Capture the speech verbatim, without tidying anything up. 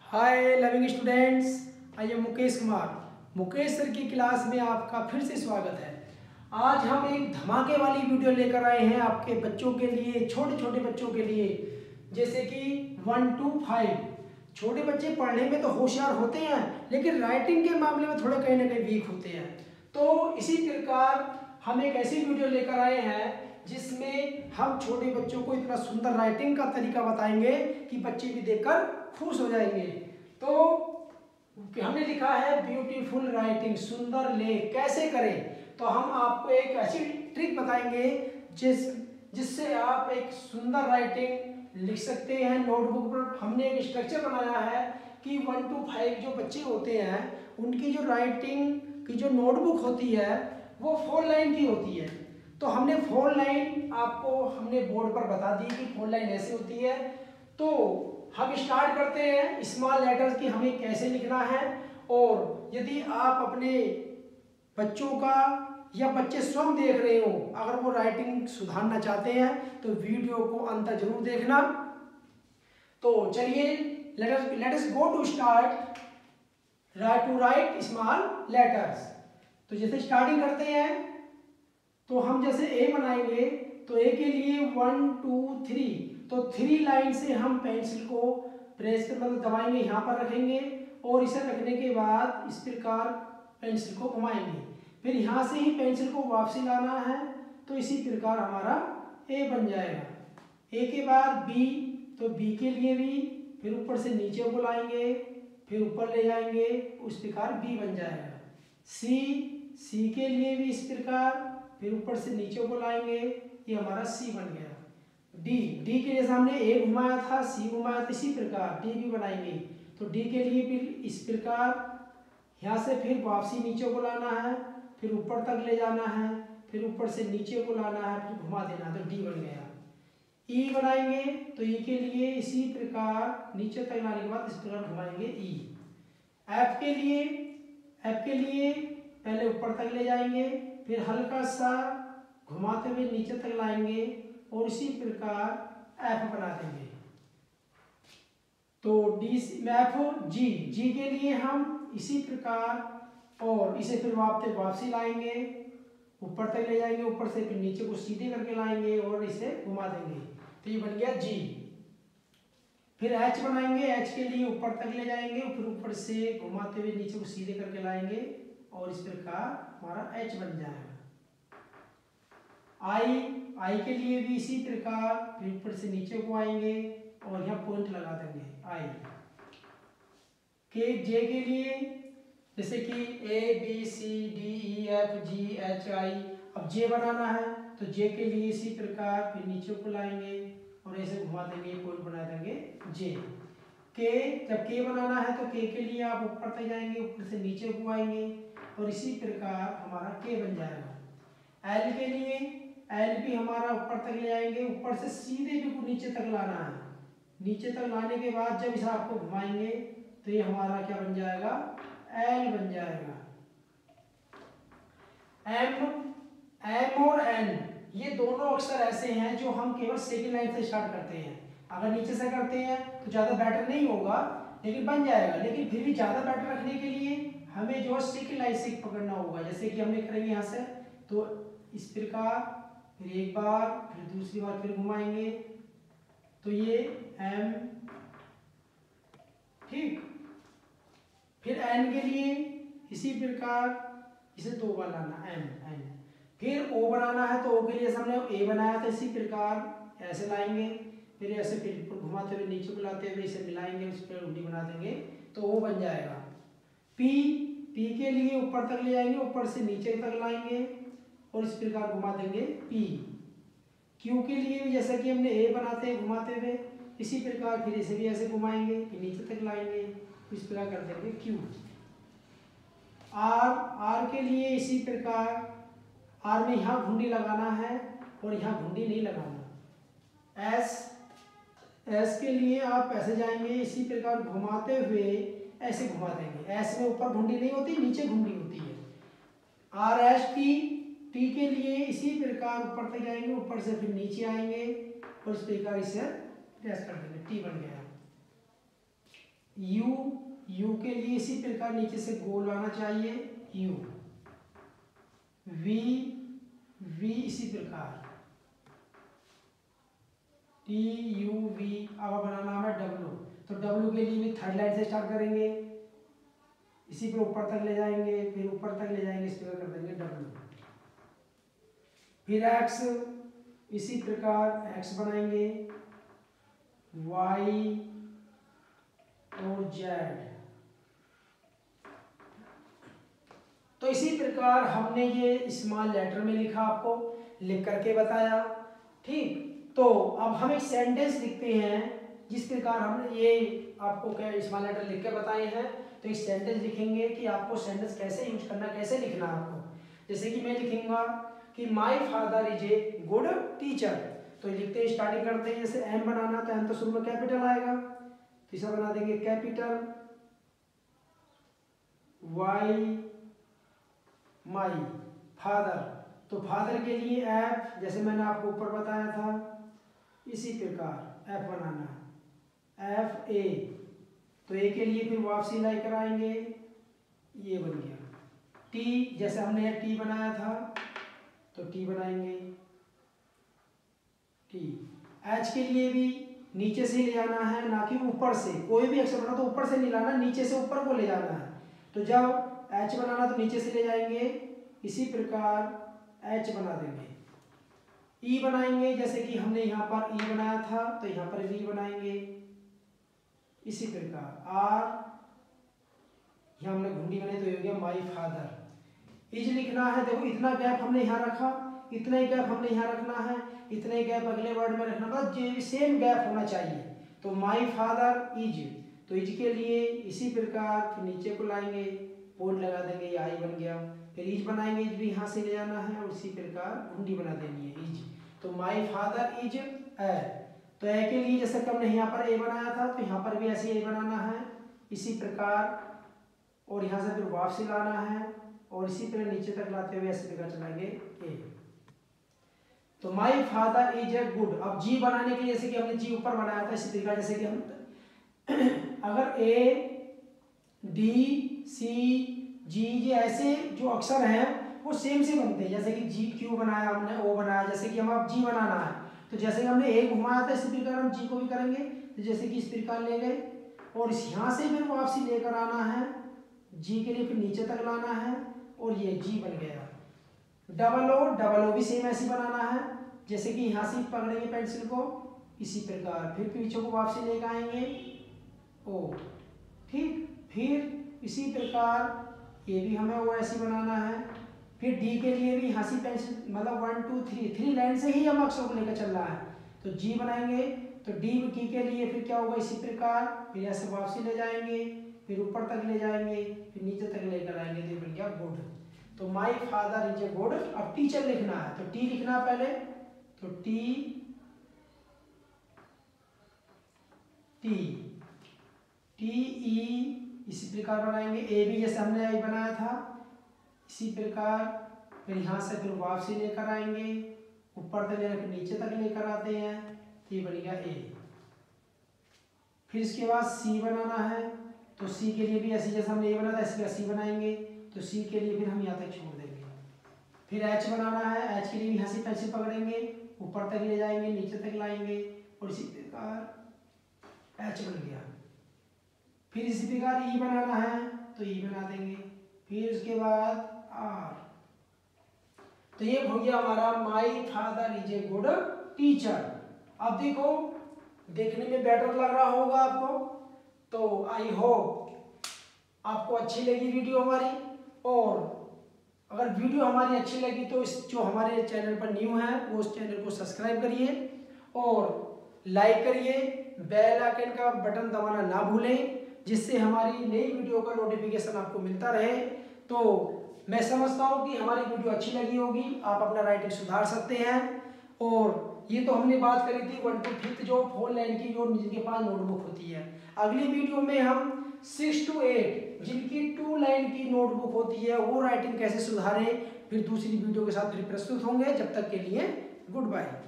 Hi loving students, I am Mukesh Kumar. Mukesh sir की class में आपका फिर से स्वागत है। आज हम एक धमाके वाली वीडियो लेकर आए हैं आपके बच्चों के लिए, छोटे छोटे बच्चों के लिए, जैसे कि वन टू फाइव। छोटे बच्चे पढ़ने में तो होशियार होते हैं, लेकिन राइटिंग के मामले में थोड़े कहीं ना कहीं वीक होते हैं। तो इसी प्रकार हम एक ऐसी वीडियो लेकर आए हैं जिसमें हम छोटे बच्चों को इतना सुंदर राइटिंग का तरीका बताएंगे कि बच्चे भी देखकर खुश हो जाएंगे। तो हमने लिखा है ब्यूटीफुल राइटिंग, सुंदर लेख कैसे करें। तो हम आपको एक ऐसी ट्रिक बताएंगे जिस जिससे आप एक सुंदर राइटिंग लिख सकते हैं नोटबुक पर। हमने एक स्ट्रक्चर बनाया है कि वन टू फाइव जो बच्चे होते हैं उनकी जो राइटिंग की जो नोटबुक होती है वो फोर लाइन की होती है। तो हमने फोर लाइन आपको हमने बोर्ड पर बता दी कि फोर लाइन ऐसे होती है। तो हम स्टार्ट करते हैं स्मॉल लेटर्स की हमें कैसे लिखना है। और यदि आप अपने बच्चों का या बच्चे स्वयं देख रहे हो, अगर वो राइटिंग सुधारना चाहते हैं तो वीडियो को अंत तक जरूर देखना। तो चलिए let us let us go to start right to right small letters. तो जैसे स्टार्टिंग करते हैं तो हम जैसे ए बनाएंगे तो ए के लिए वन टू थ्री, तो थ्री लाइन से हम पेंसिल को प्रेस कर मतलब दबाएंगे, यहाँ पर रखेंगे और इसे रखने के बाद इस प्रकार पेंसिल को घुमाएंगे। फिर यहाँ से ही पेंसिल को वापसी लाना है, तो इसी प्रकार हमारा ए बन जाएगा। ए के बाद बी, तो बी के लिए भी फिर ऊपर से नीचे को लाएंगे, फिर ऊपर ले जाएंगे, उस प्रकार बी बन जाएगा। सी, सी के लिए भी इस प्रकार, फिर ऊपर से नीचे को लाएंगे, ये हमारा सी बन गया। डी, डी के लिए हमने ए घुमाया था, सी घुमाया था, इसी प्रकार डी भी बनाएंगे। तो डी के लिए भी इस प्रकार यहाँ से फिर वापसी नीचे को लाना है, फिर ऊपर तक ले जाना है, फिर ऊपर से नीचे को लाना है, फिर घुमा देना है, तो डी बन गया। ई बनाएंगे तो ई के लिए इसी प्रकार नीचे तक लाने के बाद इस प्रकार घुमाएंगे ई। एफ के लिए एफ के लिए पहले ऊपर तक ले जाएंगे, फिर हल्का सा घुमाते हुए नीचे तक लाएंगे और इसी प्रकार एफ बना देंगे। तो डी एफ जी, जी के लिए हम इसी प्रकार और इसे फिर वापस वापसी लाएंगे, ऊपर तक ले जाएंगे, ऊपर से फिर नीचे को सीधे करके लाएंगे और इसे घुमा देंगे, तो ये बन गया जी। फिर एच बनाएंगे, एच के लिए ऊपर तक ले जाएंगे, फिर ऊपर से घुमाते हुए नीचे को सीधे करके लाएंगे और इस प्रकार हमारा एच बन जाएगा। आई, आई के लिए भी इसी प्रकार फिर ऊपर से नीचे को आएंगे और यहाँ पॉइंट लगा देंगे आई। के, जे के लिए जैसे कि A B C D E F G H I, अब जे बनाना है तो जे के लिए इसी प्रकार फिर नीचे को लाएंगे और ऐसे घुमा देंगे, पॉइंट बना देंगे जे। के, जब के बनाना है तो के के लिए आप ऊपर तक जाएंगे, ऊपर से नीचे को आएंगे और इसी प्रकार हमारा के बन जाएगा। एल के लिए एल भी हमारा ऊपर तक ले आएंगे, ऊपर से सीधे भी को नीचे तक लाना है, नीचे तक लाने के बाद जब इसे आपको घुमाएंगे तो ये हमारा क्या बन जाएगा, एल बन जाएगा। एम, एम और एन ये दोनों अक्षर ऐसे हैं जो हम केवल सेकंड लाइन से स्टार्ट करते हैं। अगर नीचे से करते हैं तो ज़्यादा बेटर नहीं होगा, लेकिन बन जाएगा। लेकिन फिर भी ज़्यादा बेटर रखने के लिए हमें जो सेकंड लाइन से पकड़ना होगा। जैसे कि हमने करेंगे यहाँ से, तो इस प्रकार फिर एक बार, फिर दूसरी बार फिर घुमाएंगे, तो ये एम, ठीक। फिर एन के लिए इसी प्रकार इसे दो बार लाना, एम एन। फिर ओ बनाना है तो ओ के लिए हमने ए बनाया था, इसी प्रकार ऐसे लाएंगे, फिर ऐसे फिर घुमाते हुए नीचे को लाते हुए इसे मिलाएंगे, उस पर उंगली बना देंगे तो ओ बन जाएगा। पी, पी के लिए ऊपर तक ले जाएंगे, ऊपर से नीचे तक लाएंगे और इस प्रकार घुमा देंगे पी। क्यू के लिए भी जैसा कि हमने ए बनाते हैं घुमाते हुए, इसी प्रकार फिर इसे भी ऐसे घुमाएंगे, फिर नीचे तक लाएंगे, इस प्रकार कर देंगे क्यू। आर, आर के लिए इसी प्रकार, आर में यहाँ घुंडी लगाना है और यहाँ घुंडी नहीं लगाना। एस, एस के लिए आप ऐसे जाएंगे, इसी प्रकार घुमाते हुए ऐसे घुमा देंगे। एस में ऊपर घुंडी नहीं होती, नीचे घुंडी होती है। आर एस टी, टी के लिए इसी प्रकार ऊपर तक जाएंगे, ऊपर से फिर नीचे आएंगे और इस प्रकार इसे प्रेस कर देंगे, टी बन गया। यू, यू के लिए इसी प्रकार नीचे से गोल आना चाहिए यू, वी, वी इसी प्रकार टी यू वी। अब बनाना है डब्लू, तो डब्लू के लिए भी थर्ड लाइन से स्टार्ट करेंगे, इसी पे ऊपर तक ले जाएंगे, फिर ऊपर तक ले जाएंगे, इस प्रकार कर देंगे डब्लू। फिर एक्स, इसी प्रकार एक्स बनाएंगे, वाई और जेड। तो इसी प्रकार हमने ये स्मॉल लेटर में लिखा, आपको लिख करके बताया। ठीक, तो अब हम एक सेंटेंस लिखते हैं जिस प्रकार हमने ये आपको क्या स्मॉल लेटर लिख के बताए हैं। तो एक सेंटेंस लिखेंगे कि आपको सेंटेंस कैसे यूज करना, कैसे लिखना है आपको। जैसे कि मैं लिखूंगा कि my father is a good teacher, तो लिखते हैं स्टार्टिंग करते हैं। जैसे एम बनाना, तो एम तो शुरू में कैपिटल आएगा, तो इसे बना देंगे कैपिटल वाई, माई फादर। तो फादर के लिए एफ, जैसे मैंने आपको ऊपर बताया था, इसी प्रकार एफ बनाना, एफ ए। तो ए के लिए फिर वापसी लाई कराएंगे, ये बन गया। टी, जैसे हमने टी बनाया था तो टी बनाएंगे टी। एच के लिए भी नीचे से ले जाना है, ना कि ऊपर से। कोई भी अक्षर बना तो ऊपर से नहीं लाना, नीचे से ऊपर को ले जाना है। तो जब एच बनाना तो नीचे से ले जाएंगे, इसी प्रकार एच बना देंगे। ई बनाएंगे, जैसे कि हमने यहाँ पर ई बनाया था तो यहाँ पर वी बनाएंगे, इसी प्रकार आर, यहाँ हमने घुंडी बनाई तो ये हो गया माई फादर। इज लिखना है, देखो इतना गैप हमने यहाँ रखा, इतना ही गैप हमने यहाँ रखना है, इतना ही गैप अगले वर्ड में रखना था, सेम गैप होना चाहिए। तो माई फादर इज, तो इज के लिए इसी प्रकार फिर नीचे को लाएंगे, पोल लगा देंगे, ये आई बन गया। फिर इज बनाएंगे, इज भी यहाँ से ले जाना है और इसी प्रकार घुंडी बना देनी है इज। तो माई फादर इज ए, तो ए के लिए जैसे कि हमने यहाँ पर ए बनाया था तो यहाँ पर भी ऐसे ए बनाना है, इसी प्रकार। और यहाँ से फिर वापसी लाना है और इसी तरह नीचे तक लाते हुए ऐसे प्रकार चलाएंगे ए। तो my father is a good. अब जी बनाने के लिए जैसे कि हमने जी ऊपर बनाया था, इसी प्रकार जैसे कि हम अगर ए डी सी जी, ये ऐसे जो अक्षर हैं वो सेम से बनते हैं। जैसे कि जी क्यू बनाया हमने, ओ बनाया, जैसे कि हम अब जी बनाना है तो जैसे कि हमने ए घुमाया था इसी प्रकार हम जी को भी करेंगे। तो जैसे कि इस प्रकार ले गए और यहाँ से फिर वापसी लेकर आना है, जी के लिए फिर नीचे तक लाना है और ये जी बन गया। डबल ओ, डबल ओ भी सेम ऐसे बनाना है, जैसे कि यहाँ से पकड़ेंगे पेंसिल को, इसी प्रकार फिर पीछे को वापसी लेकर आएंगे ओ। ठीक, फिर इसी प्रकार ये भी हमें वो ऐसे बनाना है। फिर डी के लिए भी हंसी पेंसिल, मतलब one two three three line से ही हम अक्षरों को लेकर चल रहा है। तो जी बनाएंगे, तो डी की के लिए फिर क्या होगा, इसी प्रकार फिर ऐसे वापसी ले जाएंगे, फिर ऊपर तक ले जाएंगे, फिर नीचे तक लेकर आएंगे, तो बन गया गुड। तो my father is a good. अब टीचर लिखना है तो टी लिखना है पहले, तो टी टी टी ई इसी प्रकार बनाएंगे। ए भी जैसे हमने आई बनाया था इसी प्रकार, फिर यहाँ से फिर वापसी लेकर आएंगे, ऊपर तक लेकर नीचे तक लेकर आते हैं, तो ये बन गया ए। फिर इसके बाद सी बनाना है, तो सी के लिए भी ऐसे जैसे हमने ए बनाया था इसी का सी बनाएंगे, तो सी के लिए फिर हम यहाँ तक छोड़ देंगे। फिर एच बनाना है, एच के लिए भी यहाँ से पेंसिल पकड़ेंगे, ऊपर तक ले जाएंगे, नीचे तक लाएंगे और इसी प्रकार एच बन गया। फिर इसी प्रकार ई बनाना है तो ई बना देंगे, फिर उसके बाद आर। तो ये हो गया हमारा my father is a good teacher. अब देखो देखने में बेटर लग रहा होगा आपको, तो आई होप आपको अच्छी लगी वीडियो हमारी। और अगर वीडियो हमारी अच्छी लगी तो इस जो हमारे चैनल पर न्यू है वो उस चैनल को सब्सक्राइब करिए और लाइक करिए, बेल आइकन का बटन दबाना ना भूलें, जिससे हमारी नई वीडियो का नोटिफिकेशन आपको मिलता रहे। तो मैं समझता हूँ कि हमारी वीडियो अच्छी लगी होगी, आप अपना राइटिंग सुधार सकते हैं। और ये तो हमने बात करी थी वन टू फिफ्थ जो फोर लाइन की जो जिनके पास नोटबुक होती है। अगली वीडियो में हम सिक्स टू एट जिनकी टू लाइन की नोटबुक होती है वो राइटिंग कैसे सुधारें, फिर दूसरी वीडियो के साथ फिर प्रस्तुत होंगे। जब तक के लिए गुड बाय।